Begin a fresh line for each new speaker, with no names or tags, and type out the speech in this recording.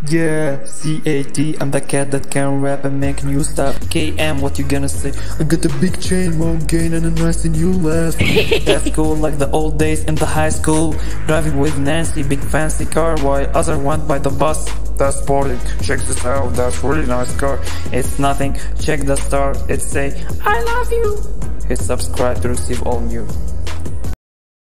Yeah, CAT, I'm the cat that can rap and make new stuff. KM, what you gonna say? I got a big chain, won't gain and a nice new laugh. That's cool, like the old days in the high school. Driving with Nancy, big fancy car, while other went by the bus. That's sporting, check this out, that's really nice car. It's nothing, check the star, it say, I love you. Hit subscribe to receive all new.